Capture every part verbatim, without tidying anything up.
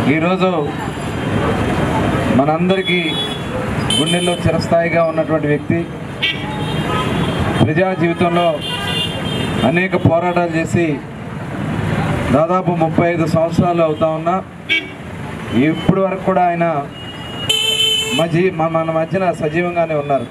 ఈరోజు మనందరికీ గుండెల్లో చిరస్థాయిగా ఉన్నటువంటి వ్యక్తి, ప్రజా జీవితంలో అనేక పోరాటాలు చేసి దాదాపు ముప్పై ఐదు సంవత్సరాలు అవుతా ఉన్నా ఇప్పటి వరకు కూడా ఆయన మజీ మన మధ్యన సజీవంగానే ఉన్నారు.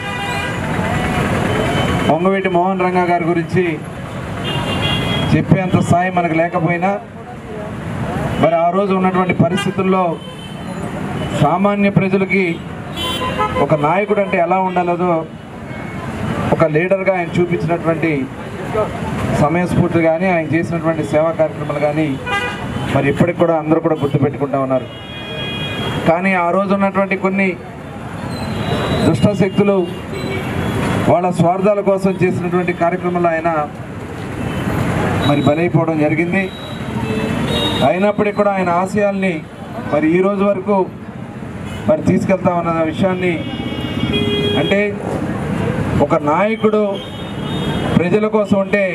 వంగవీటి మోహన్ రంగా గారి గురించి చెప్పేంత స్థాయి మనకు లేకపోయినా మరి ఆ రోజు ఉన్నటువంటి పరిస్థితుల్లో సామాన్య ప్రజలకి ఒక నాయకుడు అంటే ఎలా ఉండాలో ఒక లీడర్గా ఆయన చూపించినటువంటి సమయస్ఫూర్తి కానీ ఆయన చేసినటువంటి సేవా కార్యక్రమాలు కానీ మరి ఇప్పటికి కూడా అందరూ కూడా గుర్తుపెట్టుకుంటూ ఉన్నారు. కానీ ఆ రోజు ఉన్నటువంటి కొన్ని దుష్ట శక్తులు వాళ్ళ స్వార్థాల కోసం చేసినటువంటి కార్యక్రమాలు ఆయన మరి బలైపోవడం జరిగింది. అయినప్పటికీ కూడా ఆయన ఆశయాల్ని మరి ఈ రోజు వరకు మరి తీసుకెళ్తామన్న విషయాన్ని, అంటే ఒక నాయకుడు ప్రజల కోసం ఉంటే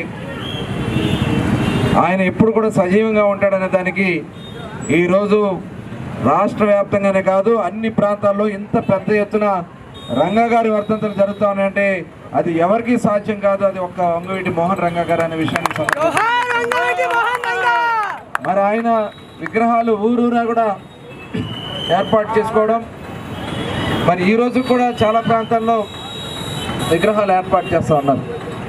ఆయన ఎప్పుడు కూడా సజీవంగా ఉంటాడనే దానికి ఈరోజు రాష్ట్ర వ్యాప్తంగానే కాదు అన్ని ప్రాంతాల్లో ఇంత పెద్ద ఎత్తున రంగా గారి వర్ధంతులు జరుగుతూ ఉన్నాయంటే అది ఎవరికి సాధ్యం కాదు, అది ఒక్క వంగవీటి మోహన్ రంగా గారు అనే విషయాన్ని. మరి ఆయన విగ్రహాలు ఊరూరా కూడా ఏర్పాటు చేసుకోవడం, మరి ఈరోజు కూడా చాలా ప్రాంతాల్లో విగ్రహాలు ఏర్పాటు చేస్తూ ఉన్నారు.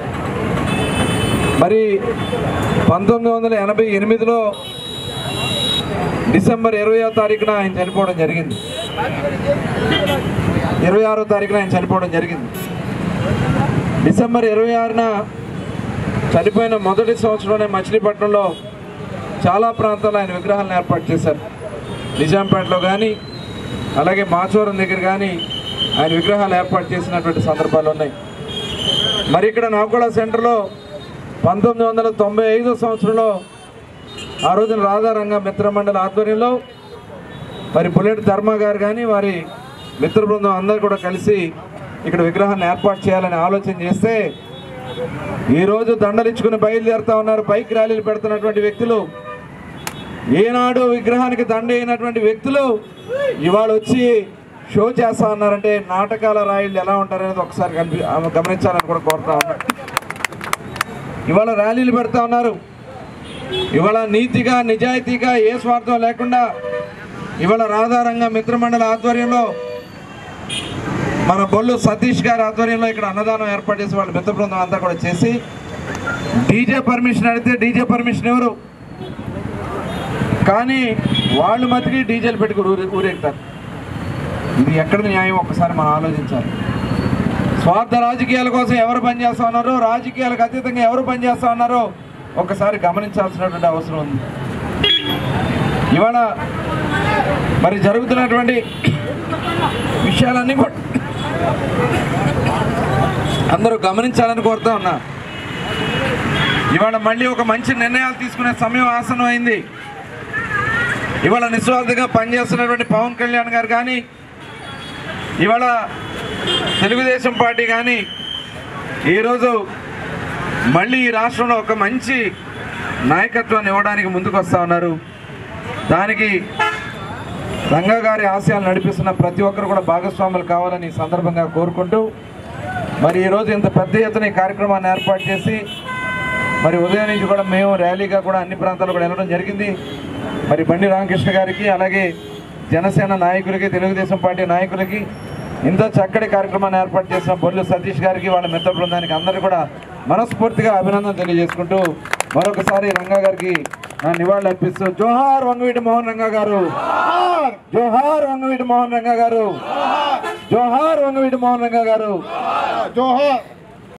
మరి పంతొమ్మిది వందల ఎనభై ఎనిమిదిలో డిసెంబర్ ఇరవయో తారీఖున ఆయన చనిపోవడం జరిగింది. ఇరవై ఆరో తారీఖున ఆయన చనిపోవడం జరిగింది. డిసెంబర్ ఇరవై ఆరున చనిపోయిన మొదటి సంవత్సరంలోనే మచిలీపట్నంలో చాలా ప్రాంతాల్లో ఆయన విగ్రహాలను ఏర్పాటు చేశారు. నిజాంపేటలో కానీ అలాగే మాచవరం దగ్గర కానీ ఆయన విగ్రహాలు ఏర్పాటు చేసినటువంటి సందర్భాలు ఉన్నాయి. మరి ఇక్కడ నౌకళ సెంటర్లో పంతొమ్మిది వందల తొంభై ఐదో సంవత్సరంలో ఆ రోజున రాధారంగ మిత్రమండలి ఆధ్వర్యంలో మరి బుల్లెట్ ధర్మ గారు కానీ వారి మిత్ర బృందం అందరూ కూడా కలిసి ఇక్కడ విగ్రహాన్ని ఏర్పాటు చేయాలని ఆలోచన చేస్తే ఈరోజు దండలించుకుని బయలుదేరుతా ఉన్నారు. బైక్ ర్యాలీలు పెడుతున్నటువంటి వ్యక్తులు, ఏనాడు విగ్రహానికి దండ అయినటువంటి వ్యక్తులు ఇవాళ వచ్చి షో చేస్తా ఉన్నారంటే నాటకాల రాయిళ్ళు ఎలా ఉంటారనేది ఒకసారి కనిపి గమనించాలని కూడా కోరుతా ఉన్నారు. ఇవాళ ర్యాలీలు పెడతా ఉన్నారు. ఇవాళ నీతిగా నిజాయితీగా ఏ స్వార్థం లేకుండా ఇవాళ రాధారంగ మిత్రమండలి ఆధ్వర్యంలో మన బొల్లు సతీష్ గారి ఆధ్వర్యంలో ఇక్కడ అన్నదానం ఏర్పాటు చేసి వాళ్ళ మిత్ర బృందం అంతా కూడా చేసి డీజే పర్మిషన్ అడిగితే డీజే పర్మిషన్ ఎవరు కానీ వాళ్ళు మతికి డీజేలు పెట్టుకుని ఊరే ఊరేగుతారు. ఇది ఎక్కడ న్యాయం ఒక్కసారి మనం ఆలోచించాలి. స్వార్థ రాజకీయాల కోసం ఎవరు పనిచేస్తూ ఉన్నారో, రాజకీయాలకు అతీతంగా ఎవరు పనిచేస్తూ ఉన్నారో ఒక్కసారి గమనించాల్సినటువంటి అవసరం ఉంది. ఇవాళ మరి జరుగుతున్నటువంటి విషయాలన్నీ కూడా అందరూ గమనించాలని కోరుతా ఉన్నా. ఇవాళ మళ్ళీ ఒక మంచి నిర్ణయాలు తీసుకునే సమయం ఆసనం అయింది. ఇవాళ నిస్వార్థంగా పనిచేస్తున్నటువంటి పవన్ కళ్యాణ్ గారు కానీ, ఇవాళ తెలుగుదేశం పార్టీ కానీ ఈరోజు మళ్ళీ ఈ రాష్ట్రంలో ఒక మంచి నాయకత్వాన్ని ఇవ్వడానికి ముందుకు వస్తూ ఉన్నారు. దానికి రంగా గారి ఆశయాలు నడిపిస్తున్న ప్రతి ఒక్కరు కూడా భాగస్వాములు కావాలని ఈ సందర్భంగా కోరుకుంటూ మరి ఈరోజు ఇంత పెద్ద ఎత్తున ఈ కార్యక్రమాన్ని ఏర్పాటు చేసి మరి ఉదయం నుంచి కూడా మేము ర్యాలీగా కూడా అన్ని ప్రాంతాల్లో కూడా వెళ్ళడం జరిగింది. మరి బండి రామకృష్ణ గారికి అలాగే జనసేన నాయకులకి తెలుగుదేశం పార్టీ నాయకులకి ఇంత చక్కటి కార్యక్రమాన్ని ఏర్పాటు చేసిన బొల్లు సతీష్ గారికి వాళ్ళ మిత్ర బృందానికి అందరూ కూడా మనస్ఫూర్తిగా అభినందన తెలియజేసుకుంటూ మరొకసారి రంగా గారికి నా నివాళులు అర్పిస్తూ జోహార్ వంగవీటి మోహన్ రంగా గారు, జోహార్ వంగవీటి మోహన్ రంగా గారు, జోహార్ వంగవీటి మోహన్ రంగా గారు, జోహార్.